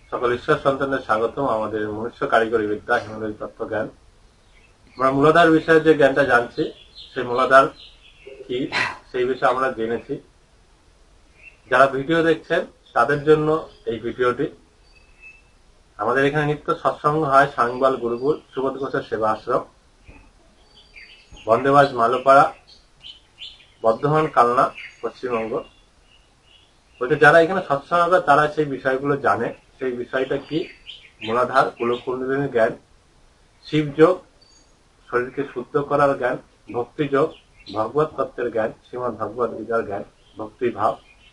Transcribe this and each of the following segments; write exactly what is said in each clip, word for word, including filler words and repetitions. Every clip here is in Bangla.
সকল ঈশ্বর সন্তানদের স্বাগতম আমাদের মনুষ্য কারিগরি বিদ্যা হিমালয় তত্ত্ব জ্ঞান। আমরা মূলাধার বিষয়ে যে জ্ঞানটা জানছি সেই মূলাধার কি সেই বিষয়ে আমরা জেনেছি। যারা ভিডিও দেখছেন তাদের জন্য এই ভিডিওটি। আমাদের এখানে নিত্য সৎসঙ্গ হয় সাংবাল গুরুকুল সুবোধ ঘোষের সেবা আশ্রম, বন্দেবাজ মালোপাড়া, বর্ধমান কালনা, পশ্চিমবঙ্গ। বলতে যারা এখানে সৎসঙ্গ করে তারা সেই বিষয়গুলো জানে। সেই বিষয়টা কি? মূলাধার, কুলকুণ্ডলিনী জ্ঞান, শিবযোগ, শরীরকে শুদ্ধ করার জ্ঞান, ভক্তিযোগ, ভগবত তত্ত্বের জ্ঞান, শ্রীমদ ভগবত গীতার জ্ঞান, ভক্তি ভাব।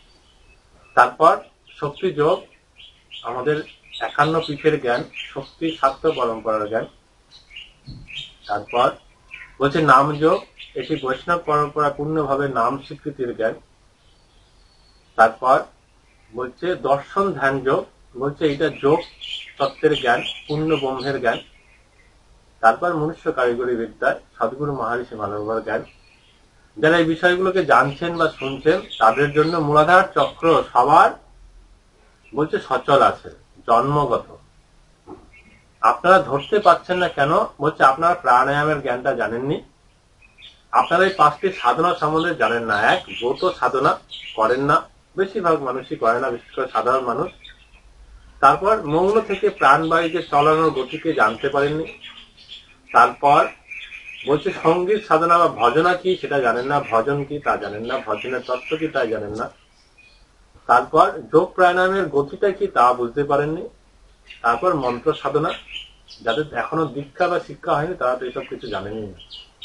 তারপর শক্তি যোগ, আমাদের একান্ন পীঠের জ্ঞান, শক্তি শাক্ত পরম্পরার জ্ঞান। তারপর বলছে নাম যোগ, এটি বৈষ্ণব পরম্পরা পূর্ণভাবে নাম স্বীকৃতির জ্ঞান। তারপর বলছে দর্শন ধ্যান যোগ, বলছে এটা যোগ তত্ত্বের জ্ঞান, পূর্ণ ব্রহ্মের জ্ঞান। তারপর মনুষ্য কারিগরি বিদ্যায় সদ্গুরু মহারিষি মালবার জ্ঞান। যারা এই বিষয়গুলোকে জানছেন বা শুনছেন তাদের জন্য মূলাধার চক্র সবার বলছে সচল আছে, জন্মগত। আপনারা ধরতে পারছেন না কেন? বলছে আপনারা প্রাণায়ামের জ্ঞানটা জানেননি, আপনারা এই পাঁচটি সাধনা সম্বন্ধে জানেন না। এক, ব্রত সাধনা করেন না, বেশিরভাগ মানুষই করে না, বিশেষ করে সাধারণ মানুষ। তারপর মৌন থেকে প্রাণবায়ুকে চলানোর গতিকে জানতে পারেননি। তারপর বলছে সঙ্গীত সাধনা বা ভজনা কি সেটা জানেন না, ভজন কি তা জানেন না, ভজনের তত্ত্ব কি তা জানেন না। তারপর যোগ প্রাণায়ামের গতিটা কি তা বুঝতে পারেননি। তারপর মন্ত্র সাধনা, যাদের এখনো দীক্ষা বা শিক্ষা হয়নি তারা তো এইসব কিছু জানেনি না।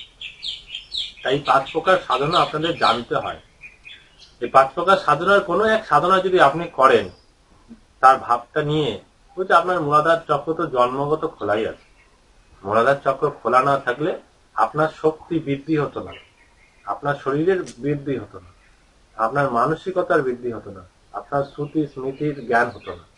তাই পাঁচ প্রকার সাধনা আপনাদের জানতে হয়। এই পাঁচ প্রকার সাধনার কোনো এক সাধনা যদি আপনি করেন তার ভাবটা নিয়ে, বলছে আপনার মূলাধার চক্র তো জন্মগত খোলাই আছে। মূলাধার চক্র খোলা না থাকলে আপনার শক্তি বৃদ্ধি হতো না, আপনার শরীরের বৃদ্ধি হতো না, আপনার মানসিকতার বৃদ্ধি হতো না, আপনার শ্রুতি স্মৃতির জ্ঞান হতো না।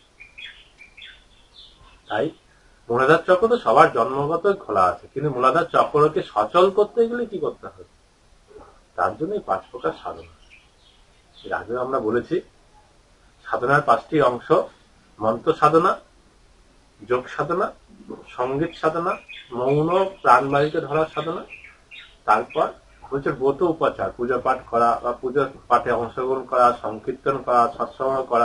তাই মূলাধার চক্র তো সবার জন্মগত খোলা আছে, কিন্তু মূলাধার চক্রকে সচল করতে গেলে কি করতে হবে? তার জন্য পাঁচ প্রকার সাধনা। এর আগে আমরা বলেছি সাধনার পাঁচটি অংশ: মন্ত্র সাধনা, যোগ সাধনা, সঙ্গীত সাধনা, মৌন প্রাণবায়ুকে ধরার সাধনা। তারপর বলছে ব্রত উপাচার, পূজা পাঠ করা বা পূজা পাঠে অংশগ্রহণ করা, সংকীর্তন করা, সৎসঙ্গ করা,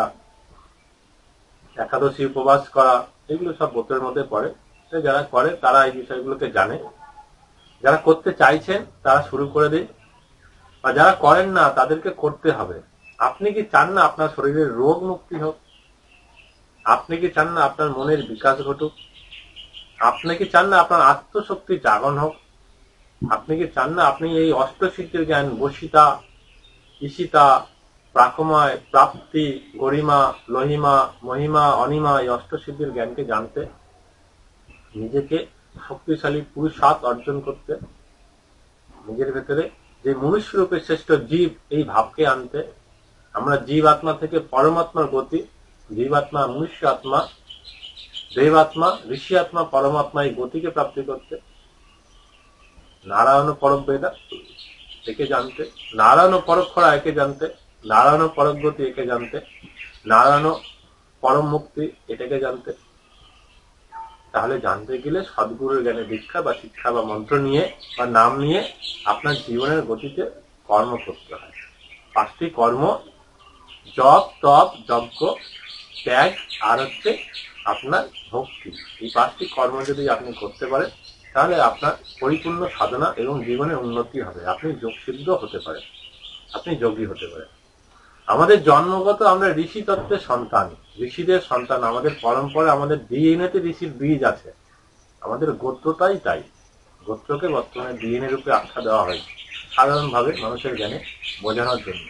একাদশী উপবাস করা, এগুলো সব ব্রতের মধ্যে পড়ে। যারা করে তারা এই বিষয়গুলোকে জানে। যারা করতে চাইছেন তারা শুরু করে দিন, বা যারা করেন না তাদেরকে করতে হবে। আপনি কি চান না আপনার শরীরের রোগ মুক্তি হোক? আপনি কি চান না আপনার মনের বিকাশ ঘটুক? আপনি কি চান না আপনার আত্মশক্তি জাগরণ হোক? আপনি কি চান না আপনি এই অষ্টসিদ্ধির জ্ঞান, বসিতা, ঈশিতা, প্রাকময়, প্রাপ্তি, গরিমা, লহিমা, মহিমা, অনিমা, এই অষ্টসিদ্ধির জ্ঞানকে জানতে, নিজেকে শক্তিশালী পুরুষার্থ অর্জন করতে, নিজের ভেতরে যে মনুষ্য রূপে শ্রেষ্ঠ জীব এই ভাবকে আনতে, আমরা জীব আত্মা থেকে পরমাত্মার গতি, জীবাত্মা, মনুষ্য আত্মা, দেবাত্মা, ঋষি আত্মা, পরমাত্মা এই গতিকে প্রাপ্তি করতে, নারায়ণ পরবেদা একে জানতে, নারায়ণ পরক্ষরা একে জানতে, নারায়ণ পরগতি একে জানতে, নারায়ণ পরম মুক্তি এটাকে জানতে। তাহলে জানতে গেলে সদ্গুরুর জ্ঞানে দীক্ষা বা শিক্ষা বা মন্ত্র নিয়ে বা নাম নিয়ে আপনার জীবনের গতিতে কর্ম করতে হয়। পাঁচটি কর্ম: জপ, তপ, যজ্ঞ, ত্যাগ আর হচ্ছে আপনার ভক্তি। এই পাঁচটি কর্ম যদি আপনি করতে পারেন তাহলে আপনার পরিপূর্ণ সাধনা এবং জীবনের উন্নতি হবে। আপনি যোগসিদ্ধ হতে পারেন, আপনি যোগী হতে পারেন। আমাদের জন্মগত আমরা ঋষি তত্ত্বের সন্তান, ঋষিদের সন্তান। আমাদের পরম্পরা, আমাদের ডিএনএতে ঋষির বীজ আছে। আমাদের গোত্রটাই তাই। গোত্রকে বর্তমানে ডিএনএ রূপে আখ্যা দেওয়া হয়েছে সাধারণভাবে মানুষের জ্ঞানে বোঝানোর জন্য।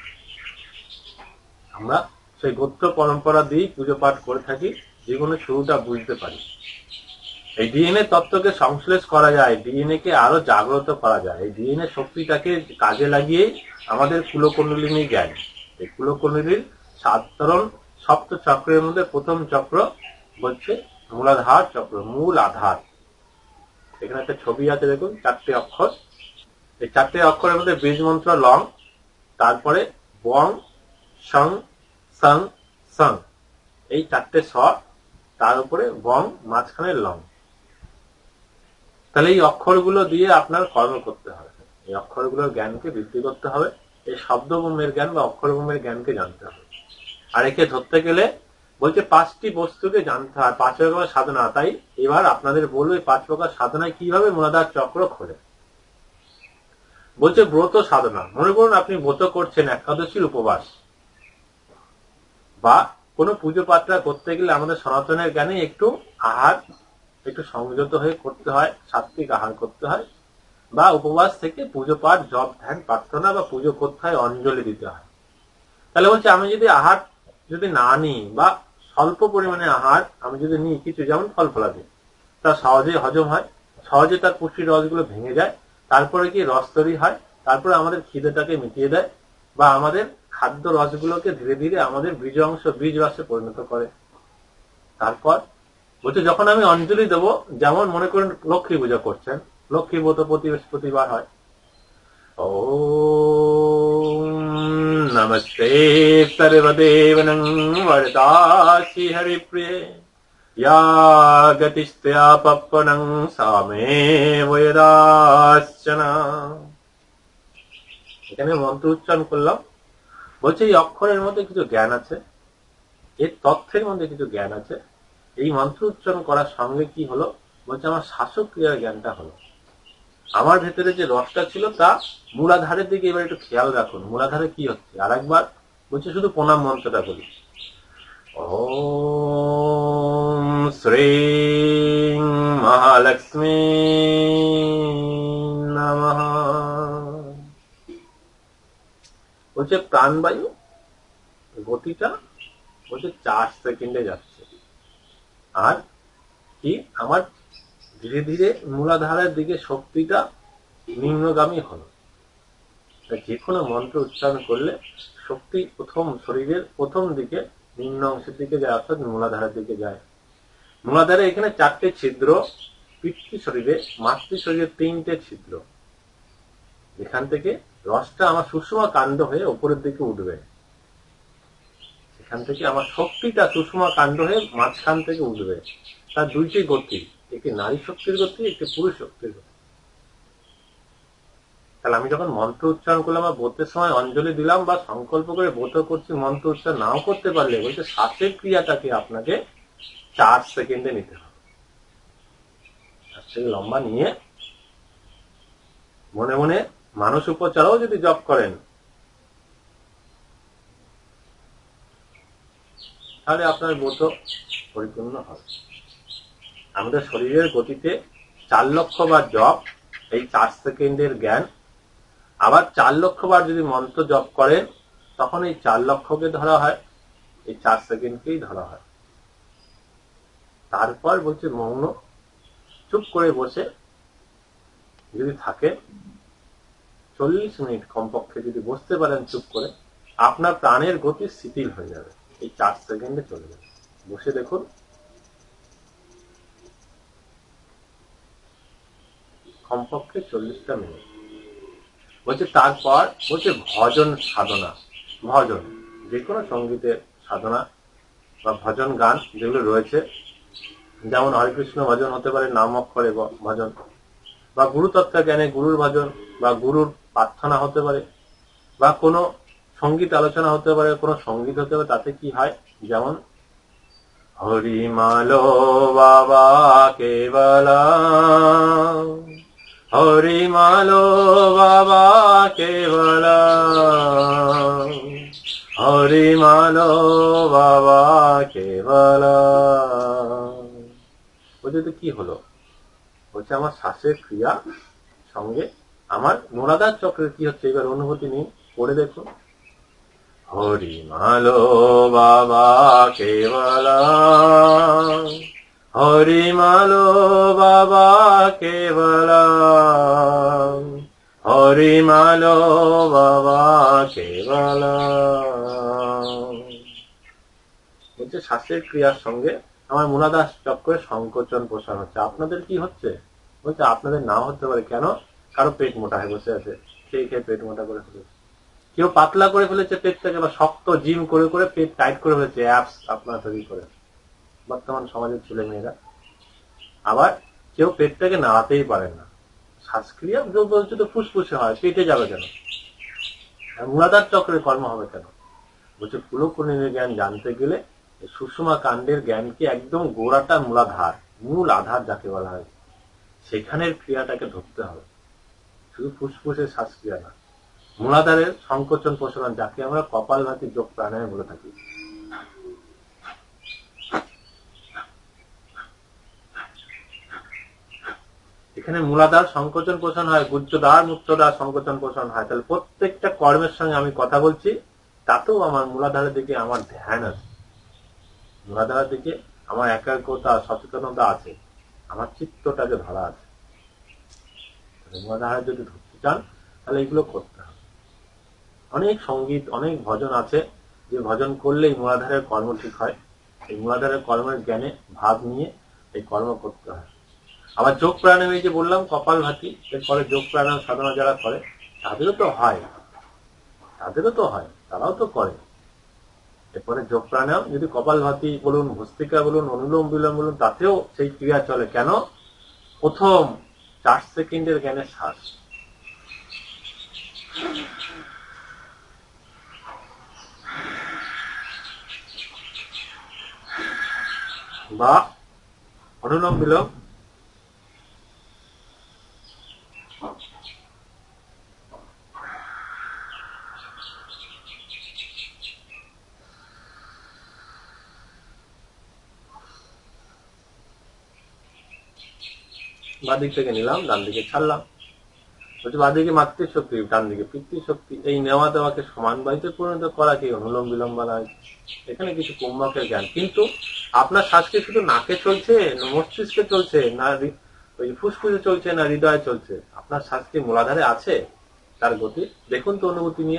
আমরা সেই গোত্র পরম্পরা দিয়েই পুজো পাঠ করে থাকি, জীবনের শুরুটা বুঝতে পারি। এই ডিএনএ তত্ত্বকে সংশ্লেষ করা যায়, ডিএনএ কে আরো জাগ্রত করা যায়। এই ডিএনএ শক্তিটাকে কাজে লাগিয়েই আমাদের কুলকুণ্ডলিনী জ্ঞান। এই কুলকুণ্ডলিনীর সাধারণ সপ্ত চক্রের মধ্যে প্রথম চক্র বলছে মূলাধার চক্র, মূল আধার। এখানে একটা ছবি আছে দেখুন, চারটে অক্ষর। এই চারটে অক্ষরের মধ্যে বীজ মন্ত্র লং, তারপরে বং, সং, সং, সং, এই চারটে স্বর তার উপরে বং, মাঝখানে লং। তাহলে এই অক্ষরগুলো দিয়ে আপনার কর্ম করতে হবে, এই অক্ষরগুলোর জ্ঞানকে বৃদ্ধি করতে হবে, এই শব্দভূমের জ্ঞান বা অক্ষরভূমের জ্ঞানকে জানতে হবে। আর একে ধরতে গেলে বলছে পাঁচটি বস্তুকে জানতে হয়, পাঁচ রকমের সাধনা। তাই এবার আপনাদের বলবো এই পাঁচ প্রকার সাধনায় কিভাবে মূলাধার চক্র খোলে। বলছে ব্রত সাধনা। মনে করুন আপনি ব্রত করছেন, একাদশীর উপবাস বা কোনো পুজো পাঠটা করতে গেলে আমাদের সনাতনের জ্ঞানে একটু আহার একটু সংযত হয়ে করতে হয়, সাত্বিক আহার করতে হয়, বা উপবাস থেকে পুজো পাঠ, জপ, ধ্যান, প্রার্থনা বা পুজো করতে হয়, অঞ্জলি দিতে হয়। তাহলে বলছে আমি যদি আহার যদি না নিই বা স্বল্প পরিমাণে আহার আমি যদি নিই কিছু, যেমন ফল ফলাদি, তা সহজে হজম হয়, সহজে তার পুষ্টির রসগুলো ভেঙে যায়, তারপরে কি রস তৈরি হয়, তারপরে আমাদের খিদেটাকে মিটিয়ে দেয় বা আমাদের খাদ্য রসগুলোকে ধীরে ধীরে আমাদের বীজ অংশ বীজ রসে পরিণত করে। তারপর বলছে যখন আমি অঞ্জলি দেবো, যেমন মনে করেন লক্ষ্মী পূজা করছেন, লক্ষ্মী ব্রত প্রতি প্রতিবার হয়, ওম নমস্তে সর্বদেবনং বরদাসি হরিপ্রিয়ে या गतिस्त्या पप्पनं सामे वयदाश्चना। এখানে মন্ত্র উচ্চারণ করলাম। বলছে এই অক্ষরের মধ্যে কিছু জ্ঞান আছে, এর তথ্যের মধ্যে কিছু জ্ঞান আছে। এই মন্ত্র উচ্চারণ করার সঙ্গে কি হলো, বলছে আমার শাসক ক্রিয়ার জ্ঞানটা হলো। আমার ভেতরে যে রসটা ছিল তা মূলাধারের দিকে এবার একটু খেয়াল রাখুন, মূলাধারে কি হচ্ছে। আর একবার বলছে শুধু প্রণাম মন্ত্রটা বলি, ওম শ্রীং মহালক্ষ্মী নমঃ। বলছে প্রাণবায়ু গতিটা বলছে চার সেকেন্ডে যাচ্ছে, আর কি আমার ধীরে ধীরে মূলাধারের দিকে শক্তিটা নিম্নগামী হলো। যে কোনো মন্ত্র উচ্চারণ করলে শক্তি প্রথম শরীরের প্রথম দিকে নিম্ন অংশের দিকে যায়, অর্থাৎ মূলাধারের দিকে যায়। মূলাধারে এখানে চারটে ছিদ্র, পিতৃ শরীরে মাতৃ শরীরে তিনটে ছিদ্র। এখান থেকে রসটা আমার সুষমা কাণ্ড হয়ে উপরের দিকে উঠবে, এখান থেকে আমার শক্তিটা সুষমা কাণ্ড হয়ে মাঝখান থেকে উঠবে। তার দুইটি গতি, একটি নারী শক্তির গতি, একটি পুরুষ শক্তির গতি। তাহলে আমি যখন মন্ত্র উচ্চারণ করলাম বা ব্রতের সময় অঞ্জলি দিলাম বা সংকল্প করে ব্রত করছি, মন্ত্র উচ্চারণ নাও করতে পারলে বলছে শ্বাসের ক্রিয়াটাকে আপনাকে চার সেকেন্ডে নিতে হবে। তার থেকে লম্বা নিয়ে মনে মনে মানস উপচারও যদি জপ করেন তাহলে আপনার ব্রত পরিপূর্ণ হবে। আমাদের শরীরের গতিতে চার লক্ষ বার জপ, এই চার সেকেন্ডের জ্ঞান। আবার চার লক্ষ বার যদি মন্ত্র জপ করেন তখন এই চার লক্ষকে ধরা হয়, এই চার সেকেন্ডকেই ধরা হয়। তারপর বলছে মৌন চুপ করে বসে যদি থাকে চল্লিশ মিনিট কমপক্ষে যদি বসতে পারেন চুপ করে, আপনার প্রাণের গতি শিথিল হয়ে যাবে, এই চার সেকেন্ডে চলে যাবে। বসে দেখুন, কমপক্ষে চল্লিশটা মিনিট। বলছে তারপর বলছে ভজন সাধনা। ভজন যে কোনো সঙ্গীতের সাধনা বা ভজন গান যেগুলো রয়েছে, যেমন হরেকৃষ্ণ ভজন হতে পারে, নাম অক্ষরে ভজন, বা গুরুতত্ত্ব জ্ঞানে গুরুর ভজন বা গুরুর প্রার্থনা হতে পারে, বা কোনো সঙ্গীত আলোচনা হতে পারে, কোনো সঙ্গীত হতে পারে। তাতে কি হয়, যেমন হরিমালো বাবা কেবলা, হরিমালো বাবা কেবলা, হরিমালো বাবা কেবলা। বলছে তো কি হলো, বলছে আমার শ্বাসের ক্রিয়া সঙ্গে আমার মূলাধার চক্রের কি হচ্ছে এবার অনুভূতি নিয়ে পড়ে দেখুন। হরিমালো বাবা কেবলা, হরিমালো বাবা কেবলা, হরিমালো বাবা কেবলা। বলছে শ্বাসের ক্রিয়ার সঙ্গে আমার মূলাধার চক্রের সংকোচন প্রসার হচ্ছে। আপনাদের কি হচ্ছে, বলছে আপনাদের নাও হতে পারে। কেন? কারো পেট মোটা হয়ে বসে আছে, খেয়ে খেয়ে পেট মোটা করে ফেলেছে, কেউ পাতলা করে ফেলেছে পেটটাকে, বা শক্ত জিম করে করে পেট টাইট করে ফেলেছে, অ্যাপস আপনার তৈরি করে। বর্তমান সমাজের ছেলে মেয়েরা। আবার কেউ পেটটাকে নাড়াতেই পারেন না। শ্বাসক্রিয়া বলছে তো ফুসফুসে হয়, পেটে যাবে কেন? মূলাধার চক্রের কর্ম হবে কেন? বলছে কুলকুণ্ডলিনী জ্ঞান জানতে গেলে সুষুমা কাণ্ডের জ্ঞানকে একদম গোড়াটা মূলাধার, মূল আধার যাকে বলা হয়, সেখানের ক্রিয়াটাকে ধরতে হবে। শুধু ফুসফুসের শ্বাসক্রিয়া না, মূলাধারের সংকোচন প্রসারণ, যাকে আমরা কপালভাতি যোগ প্রাণায়াম বলে থাকি। এখানে মূলাধার সংকোচন পোষণ হয়, গুহ্যদ্বার মুক্তদ্বার সংকোচন পোষণ হয়। তাহলে প্রত্যেকটা কর্মের সঙ্গে আমি কথা বলছি, তাতেও আমার মূলাধারের দিকে আমার ধ্যান আছে, মূলাধারের দিকে আমার একাগ্রতা সচেতনতা আছে, আমার চিত্তটাকে ধরা আছে। মূলাধারে যদি ধরতে চান তাহলে এগুলো করতে হবে। অনেক সঙ্গীত, অনেক ভজন আছে, যে ভজন করলেই মূলাধারের কর্ম ঠিক হয়। এই মূলাধারের কর্মের জ্ঞানে ভাব নিয়ে এই কর্ম করতে হয়। আবার যোগ প্রাণায়ামে যে বললাম কপালভাতি, এরপরে যোগ প্রাণায়াম সাধনা যারা করে তাদেরও তো হয়, তাদেরও তো হয়, তারাও তো করে। এরপরে যোগ প্রাণায়াম যদি কপালভাতি বলুন, ভস্ত্রিকা বলুন, অনুলোম বিলোম বলুন, তাতেও সেই ক্রিয়া চলে। কেন? প্রথম চার সেকেন্ডের জ্ঞানের শ্বাস, বা অনুলোম বিলোম বাদিক থেকে নিলাম, ডান দিকে ছাড়লাম। বলছি বাদিকে মাতৃশক্তি, ডান দিকে পিতৃশক্তি, এই নেওয়া দেওয়াকে সমান বায়ুতে পরিণত করা কি অনুলোম বিলোম বলা হয়েছে। এখানে কিছু কুম্ভকের জ্ঞান, কিন্তু আপনার শ্বাসকে শুধু নাকে চলছে, মস্তিষ্কে চলছে না, ওই ফুসফুসে চলছে না, হৃদয়ে চলছে? আপনার শ্বাস কি মূলাধারে আছে? তার গতি দেখুন তো অনুভূতি নিয়ে।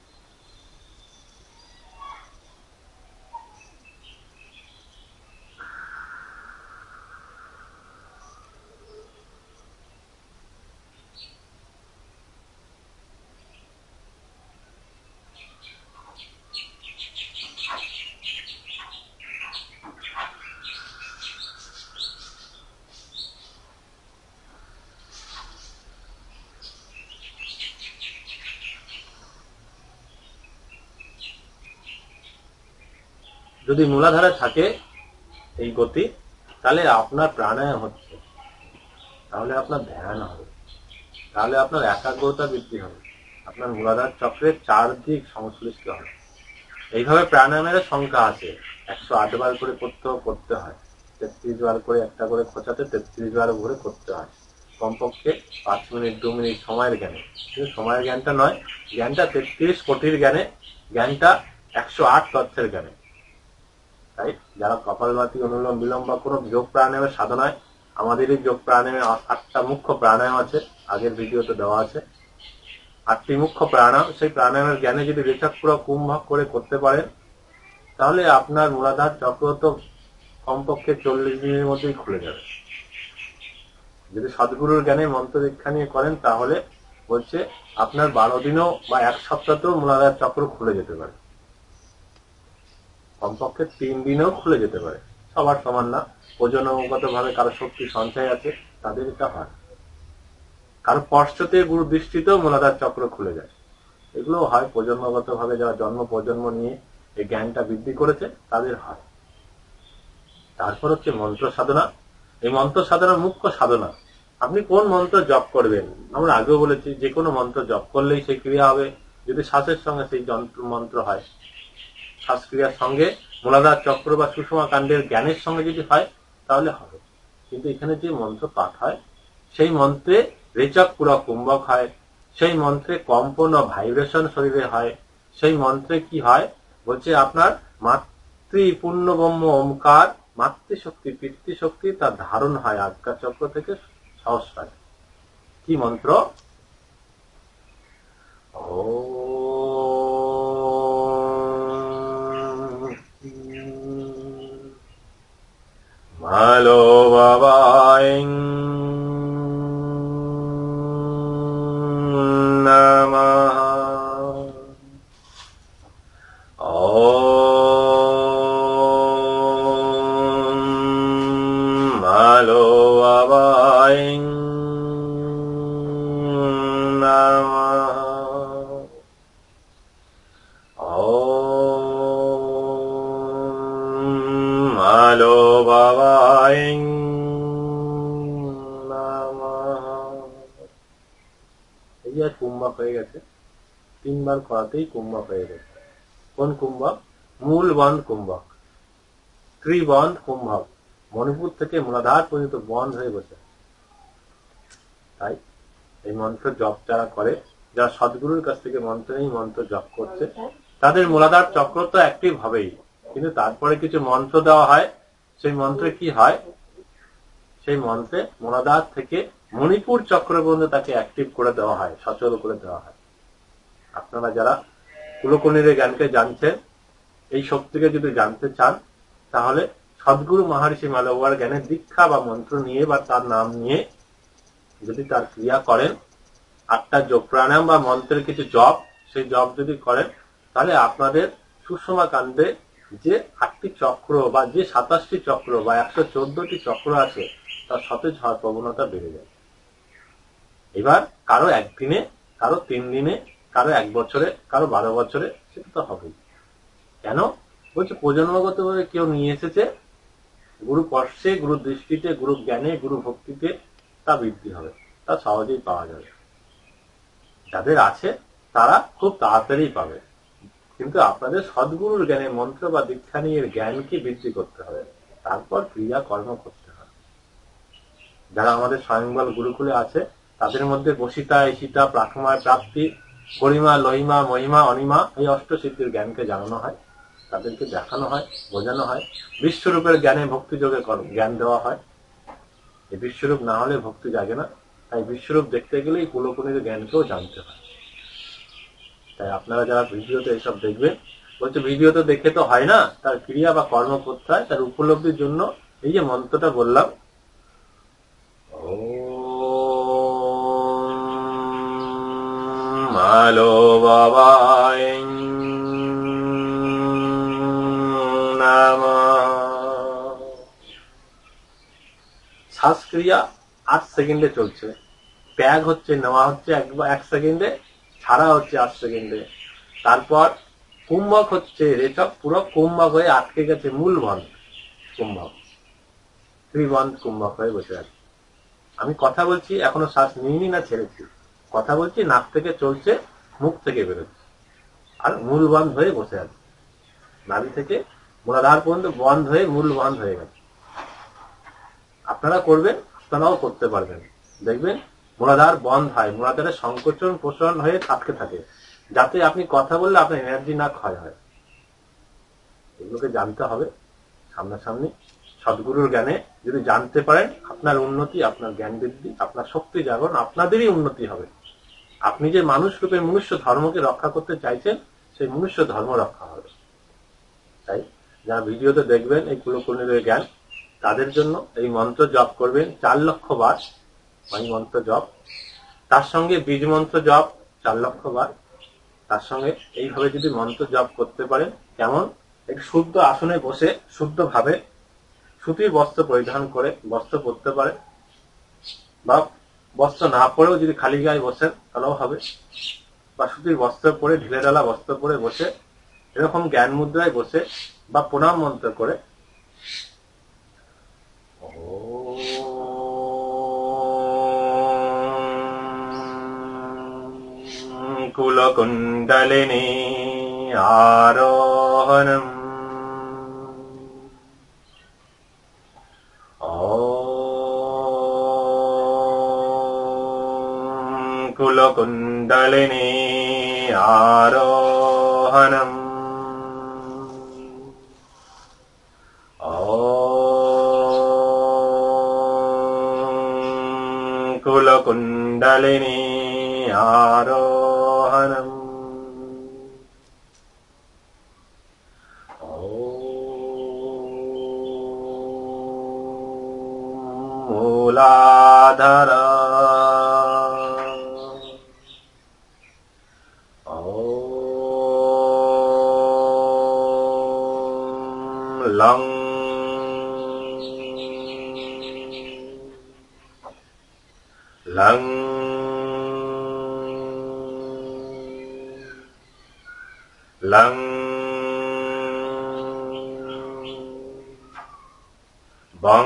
যদি মূলাধারে থাকে এই গতি, তাহলে আপনার প্রাণায়াম হচ্ছে, তাহলে আপনার ধ্যান হবে, তাহলে আপনার একাগ্রতা বৃদ্ধি হবে, আপনার মূলাধার চক্রের চারদিক সংশ্লিষ্ট হবে। এইভাবে প্রাণায়ামের সংখ্যা আছে, একশো আট বার করে করতে করতে হয়, তেত্রিশ বার করে একটা করে খোঁচাতে তেত্রিশ বার ঘুরে করতে হয়, কমপক্ষে পাঁচ মিনিট দু মিনিট সময়ের জ্ঞানে। কিন্তু সময়ের জ্ঞানটা নয়, জ্ঞানটা তেত্রিশ কোটির জ্ঞানে, জ্ঞানটা একশো আট তথ্যের জ্ঞানে। তাই যারা কপালভাতি, অনুলোম বিলোম বা কোনো যোগ প্রাণায়ামের সাধনায়, আমাদের এই যোগ প্রাণায়ামে আটটা মুখ্য প্রাণায়াম আছে, আগের ভিডিওতে দেওয়া আছে আটটি মুখ্য প্রাণায়াম। সেই প্রাণায়ামের জ্ঞানে যদি রেচক পুরো কুম্ভক করে করতে পারেন, তাহলে আপনার মূলাধার চক্র তো কমপক্ষে চল্লিশ দিনের মধ্যেই খুলে যাবে। যদি সদ্গুরুর জ্ঞানে মন্ত্র দীক্ষা নিয়ে করেন, তাহলে বলছে আপনার বারো দিনও বা এক সপ্তাহতেও মূলাধার চক্র খুলে যেতে পারে, কমপক্ষে তিন দিনেও খুলে যেতে পারে। সবার সমান না, প্রজন্মগত ভাবে কারো শক্তি সঞ্চয় আছে, তাদের এটা হয়। কারো পশ্চাতে গুরু দৃষ্টিতেও মূলাধার চক্র খুলে যায়, এগুলো হয় প্রজন্মগত ভাবে, যারা জন্ম প্রজন্ম নিয়ে এই জ্ঞানটা বৃদ্ধি করেছে তাদের হয়। তারপর হচ্ছে মন্ত্র সাধনা। এই মন্ত্র সাধনার মুখ্য সাধনা, আপনি কোন মন্ত্র জপ করবেন। আমরা আগেও বলেছি, যে কোনো মন্ত্র জপ করলেই সেই ক্রিয়া হবে, যদি শ্বাসের সঙ্গে সেই যন্ত্র মন্ত্র হয়, শ্বাসক্রিয়ার সঙ্গে মূলাধার চক্র বা সুষুমা কাণ্ডের জ্ঞানের সঙ্গে যদি হয় তাহলে হবে। কিন্তু এখানে যে মন্ত্র পাঠ হয়, সেই মন্ত্রে রেচক পুরো কুম্ভক হয়, সেই মন্ত্রে কম্পন ও ভাইব্রেশন শরীরে হয়। সেই মন্ত্রে কি হয় বলছে, আপনার মাতৃ পূর্ণ ব্রহ্ম ওমকার, মাতৃশক্তি পিতৃশক্তি তার ধারণ হয় আজ্ঞা চক্র থেকে সহস্রায়। কি মন্ত্র? ও মালো বাবাই নমঃ। ওম মালো বাবায় নমঃ। এই যে কুম্ভক হয়ে গেছে, তিনবার করাতেই কুম্ভক হয়ে গেছে। কোন কুম্ভক? মূল বন্ধ কুম্ভক, ত্রিবন্ধ কুম্ভক, মণিপুর থেকে মূলাধার পর্যন্ত বন্ধ হয়ে বসে। তাই এই মন্ত্র জপ যারা করে, যারা সদ্গুরুর কাছ থেকে মন্ত্র এই মন্ত্র জপ করছে, তাদের মূলাধার চক্র তো অ্যাক্টিভ হবেই, কিন্তু তারপরে কিছু মন্ত্র দেওয়া হয়। সেই মন্ত্রে কি হয়? সেই মন্ত্রে মূলাধার থেকে মণিপুর চক্র পর্যন্ত তাকে অ্যাক্টিভ করে দেওয়া হয়, সচল করে দেওয়া হয়। আপনারা যারা কুলকর্ণীর জ্ঞানকে জানছেন, এই শক্তিকে যদি জানতে চান, তাহলে সদ্গুরু মহর্ষি মালব্যর জ্ঞানের দীক্ষা বা মন্ত্র নিয়ে বা তার নাম নিয়ে যদি তার ক্রিয়া করেন, আটটা যোগ প্রাণায়াম বা মন্ত্রের কিছু জপ, সেই জপ যদি করেন, তাহলে আপনাদের সুষমা কাণ্ডে যে আটটি চক্র বা যে সাতাশটি চক্র বা একশো চোদ্দটি চক্র আছে, তার সতেজ হওয়ার প্রবণতা বেড়ে যায়। এবার কারো একদিনে, কারো তিন দিনে, কারো এক বছরে, কারো বারো বছরে, সেটা তো হবেই। কেন বলছে? প্রজন্মগত ভাবে কেউ নিয়ে এসেছে, গুরু স্পর্শে, গুরু দৃষ্টিতে, গুরু জ্ঞানে, গুরু ভক্তিতে তা বৃদ্ধি হবে, তা সহজেই পাওয়া যাবে। যাদের আছে তারা খুব তাড়াতাড়ি পাবে, কিন্তু আপনাদের সদ্গুরুর জ্ঞানে মন্ত্র বা দীক্ষা নিয়ে জ্ঞানকে বৃদ্ধি করতে হবে, তারপর ক্রিয়া কর্ম করতে হবে। যারা আমাদের স্বয়ংবল গুরুকুলে আছে, তাদের মধ্যে বসিতা, ঈশিতা, প্রাকময়, প্রাপ্তি, গরিমা, লহিমা, মহিমা, অনিমা, এই অষ্টসিদ্ধির জ্ঞানকে জানানো হয়, তাদেরকে দেখানো হয়, বোঝানো হয়। বিশ্বরূপের জ্ঞানে ভক্তি যোগে জ্ঞান দেওয়া হয়। এই বিশ্বরূপ না হলে ভক্তি জাগে না। তাই বিশ্বরূপ দেখতে গেলেই কুলকর্ণীর জ্ঞানকেও জানতে হয়। তাই আপনারা যারা ভিডিওতে এইসব দেখবেন, বলছে ভিডিও তো দেখে তো হয় না, তার ক্রিয়া বা কর্ম করতে হয়। তার উপলব্ধির জন্য এই যে মন্ত্রটা বললাম, মালো বাবায় নমঃ। শ্বাসক্রিয়া আট সেকেন্ডে চলছে, ত্যাগ হচ্ছে, নেওয়া হচ্ছে এক সেকেন্ডে, ছাড়া হচ্ছে আট সেকেন্ডে। তারপর কুম্ভক হচ্ছে, রেচক পুরো কুম্ভক হয়ে আটকে গেছে, মূল বন্ধ কুম্ভক, ত্রিবন্ধ কুম্ভক হয়ে বসে আছে। আমি কথা বলছি, এখনো শ্বাস নিইনি না ছেড়েছি, কথা বলছি, নাক থেকে চলছে, মুখ থেকে বেরোচ্ছে, আর মূল বন্ধ হয়ে বসে আছে। নাভি থেকে মূলাধার পর্যন্ত বন্ধ হয়ে মূল বন্ধ হয়ে গেছে। আপনারা করবেন, আপনারাও করতে পারবেন, দেখবেন মূলাধার বন্ধ হয়, মূলাধারের সংকোচন প্রসারণ হয়ে আটকে থাকে, যাতে আপনি কথা বললে আপনার এনার্জি না ক্ষয় হয়। এগুলোকে জানতে হবে সামনাসামনি। সদ্গুরুর জ্ঞানে যদি জানতে পারেন, আপনার উন্নতি, আপনার জ্ঞান বৃদ্ধি, আপনার শক্তি জাগরণ, আপনাদেরই উন্নতি হবে। আপনি যে মানুষ রূপে মনুষ্য ধর্মকে রক্ষা করতে চাইছেন, সেই মনুষ্য ধর্ম রক্ষা হবে। তাই যারা ভিডিওতে দেখবেন এই কুলকর্ণীর জ্ঞান, তাদের জন্য এই মন্ত্র জপ করবেন চার লক্ষ বার, এই মন্ত্র জপ, তার সঙ্গে বীজ মন্ত্র জপ চার লক্ষ বার। তার সঙ্গে এইভাবে যদি মন্ত্র জপ করতে পারেন, কেমন একটু শুদ্ধ আসনে বসে শুদ্ধ ভাবে সুতির বস্ত্র পরিধান করে বস্ত্র পরতে পারে, বা বস্ত্র না পরেও যদি খালি গায়ে বসেন তাহলেও হবে, বা সুতির বস্ত্র পরে, ঢিলে ঢালা বস্ত্র পরে বসে এরকম জ্ঞান মুদ্রায় বসে বা প্রণাম মন্ত্র করে কুলকুণ্ডলিনী আরোহণম কুলকুণ্ডলিনী আরোহণম কুলকুণ্ডলিনী আরোহণম মূলাধার লং লং লং বং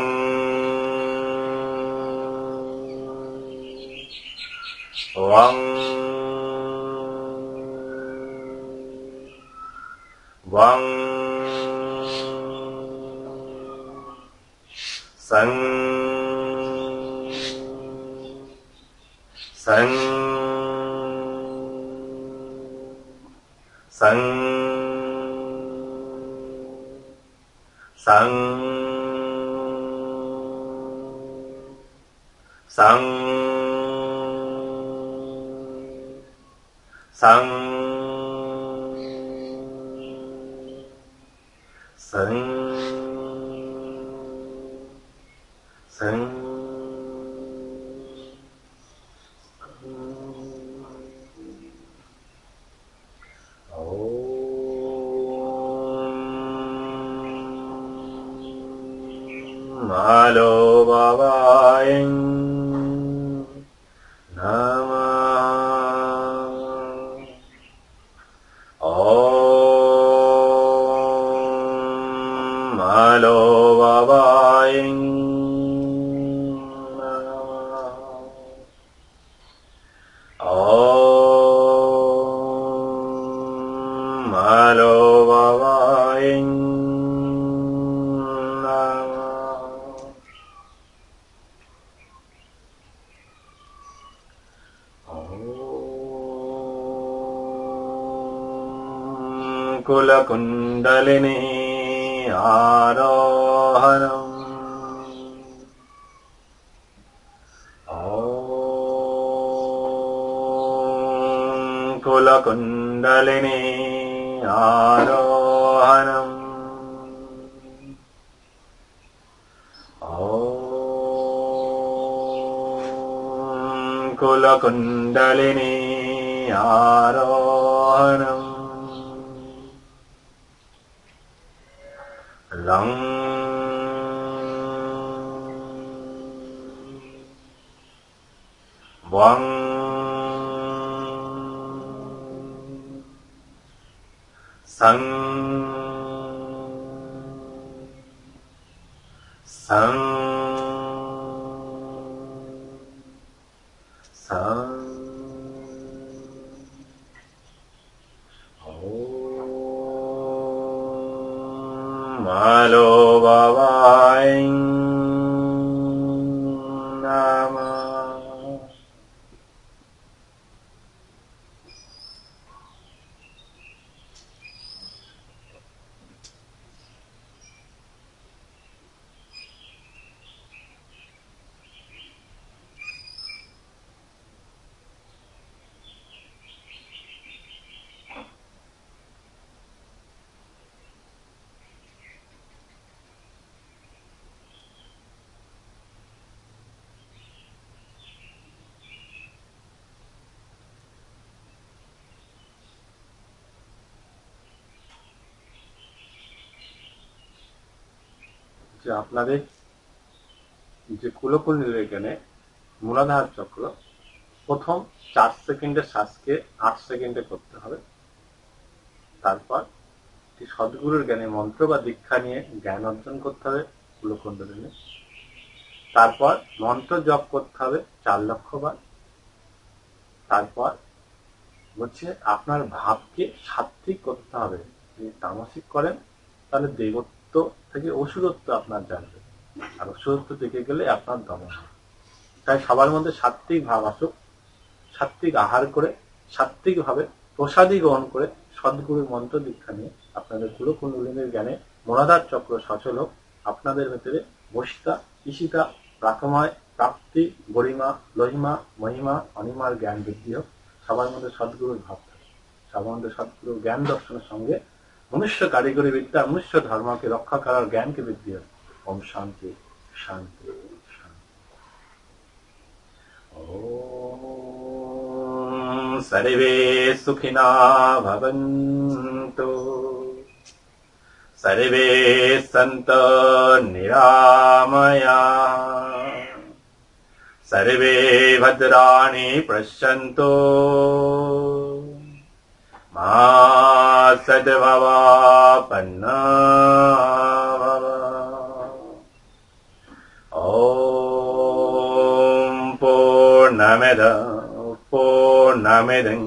ওয়াং ওয়াং সং সং সং সং সং সং সং সং মালো বাবায় নমঃ। ওম মালো বাবায় নমঃ। ওম মালো বাবায় কুলকুণ্ডলিনী আরোহণম। ওম কুলকুণ্ডলিনী আরোহণম। ওম কুলকুণ্ডলিনী আরোহণম। লং বং সং সং সং মালো বাবায় নমঃ। যে আপনাদের যে কুলকুণ্ডলী জ্ঞানে মূলাধার চক্র প্রথম চার সেকেন্ডের শ্বাসকে আট সেকেন্ডে করতে হবে। তারপর সদ্গুরুর জ্ঞানে মন্ত্র বা দীক্ষা নিয়ে জ্ঞান অর্জন করতে হবে কুলকুণ্ডলী নিয়ে। তারপর মন্ত্র জপ করতে হবে চার লক্ষ বার। তারপর হচ্ছে আপনার ভাবকে সাত্ত্বিক করতে হবে। যদি তামসিক করেন তাহলে দেবত্ব থেকে অসুরত্ব আপনার জানবে, আর অসুরত্ব থেকে গেলে আপনার দমন হবে। তাই সবার মধ্যে সাত্ত্বিক ভাব আসুক, সাত্ত্বিক আহার করে সাত্ত্বিক ভাবে প্রসাদী গ্রহণ করে সদ্গুরুর মন্ত্র দীক্ষা নিয়ে আপনাদের কুলকুণ্ডলিনীর জ্ঞানে মূলাধার চক্র সচল হোক। আপনাদের ভেতরে বশিতা, ঈশিতা, প্রাকময়, প্রাপ্তি, গরিমা, লহিমা, মহিমা, অনিমার জ্ঞান বৃদ্ধি হোক। সবার মধ্যে সদ্গুরুর ভাব থাকে, সবার মধ্যে সদ্গুরুর জ্ঞান দর্শনের সঙ্গে মনুষ্য কারিগরি বিদ্যা, মনুষ্য ধর্মকে রক্ষা করার জ্ঞানকে বৃদ্ধি হোক। ওম শান্তি শান্তি শান্তি। ওম সর্বে সুখিনা ভবন্তু, সর্বে সন্তু নিরাময়াঃ, সর্বে ভদ্রাণি পশ্যন্তু, মা সদ্ভাবাপন্না ভব। पूर्णमद पूर्णमिदं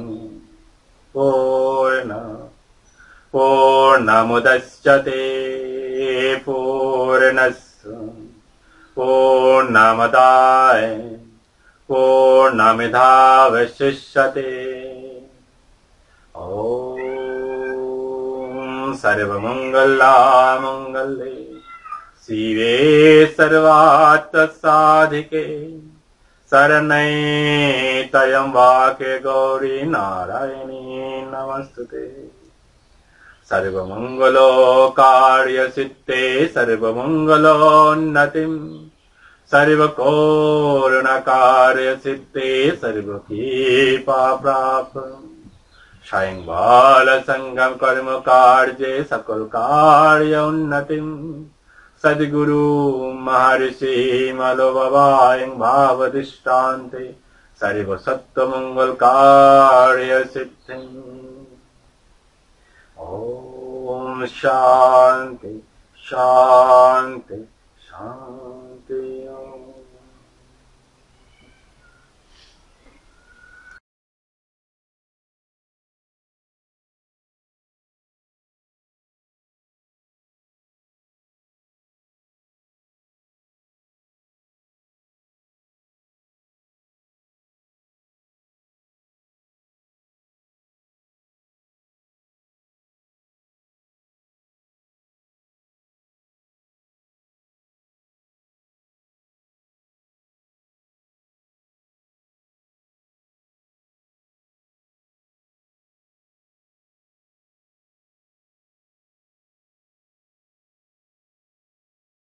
पूर्ण पूर्णमुदच्यते पूर्णस्य पूर्णमदाय पूर्णमिधावशिष्यते। ॐ सर्वमङ्गलामङ्गले शिवे सर्वार्थसाधिके शरण्ये त्र्यम्बके गौरी नारायणी नमस्तुते। सर्वमङ्गलकार्यसिद्धे सर्वमङ्गलोन्नतिं सर्वकारणकार्यसिद्धे सर्वकीपाप्राप्तम् स्वयं बालसंगम कर्म कार्ये सकल कार्य उन्नतिम् सद्गुरु महर्षि मलोभवायं भावदृष्टान्ते सर्व सत्य मंगल कार्य सिद्धिम्। ओम शांति शांति शांति।